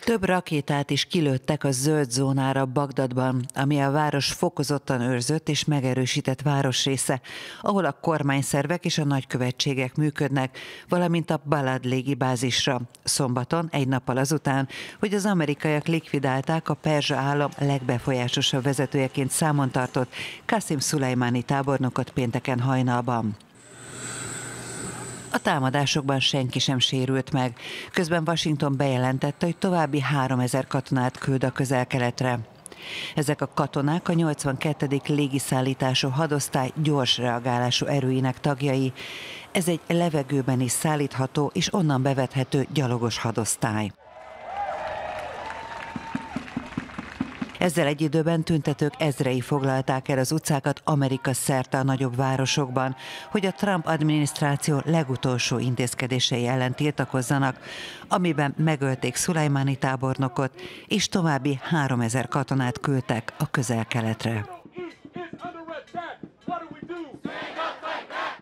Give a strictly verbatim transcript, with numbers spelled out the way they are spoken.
Több rakétát is kilőttek a zöld zónára Bagdadban, ami a város fokozottan őrzött és megerősített városrésze, ahol a kormányszervek és a nagykövetségek működnek, valamint a Balad légibázisra. Szombaton, egy nappal azután, hogy az amerikaiak likvidálták a perzsa állam legbefolyásosabb vezetőjeként számon tartott Qasim Szulejmáni tábornokot pénteken hajnalban. A támadásokban senki sem sérült meg, közben Washington bejelentette, hogy további háromezer katonát küld a Közel-Keletre. Ezek a katonák a nyolcvankettedik légiszállítású hadosztály gyors reagálású erőinek tagjai. Ez egy levegőben is szállítható és onnan bevethető gyalogos hadosztály. Ezzel egy időben tüntetők ezrei foglalták el az utcákat Amerika szerte a nagyobb városokban, hogy a Trump adminisztráció legutolsó intézkedései ellen tiltakozzanak, amiben megölték Szulejmáni tábornokot, és további háromezer katonát küldtek a Közel-Keletre.